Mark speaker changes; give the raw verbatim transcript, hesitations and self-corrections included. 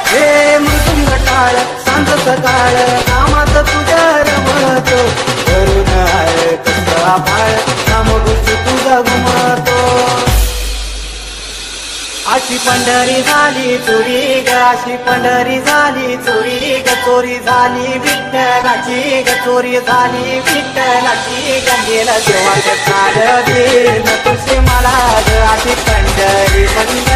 Speaker 1: हे मृदुंग टाळ सांज सकाळ नामात तुझ्या रमतो करुण आहे कसं आभाळ नाम गुरु तुझा घुमतो अशी पंढरी झाली चोरी ग अशी पंढरी झाली चोरी ग चोरी झाली विठ्ठलाची ग चोरी झाली विठ्ठलाची गंगेला देवाचं चाल दे न तुझे मला ग अशी पंढरी